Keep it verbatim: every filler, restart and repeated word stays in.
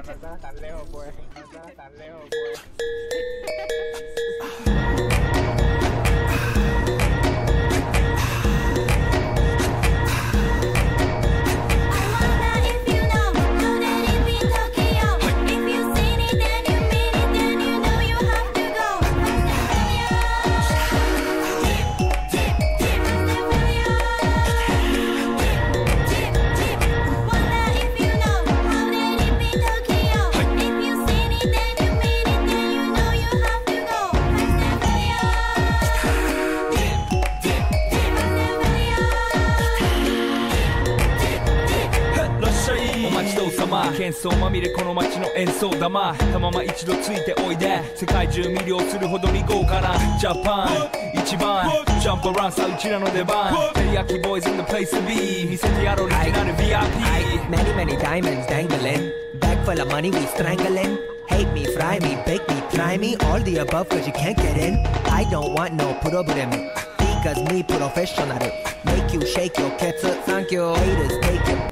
No estás tan lejos, pues. No estás tan lejos, pues. 喧騒まみれこの街の演奏玉たまま一度ついておいで世界中魅了するほどに豪華なジャパン一番ジャンプアランさうちらの出番テリヤキボーイズ in the place to be 見せてやろうオリジナル ブイアイピー Many many diamonds dangling Bag full of money we strangling Hate me, fry me, bake me, try me All the above cause you can't get in I don't want no problem Because me professional Make you shake your kettle Thank you Haters take it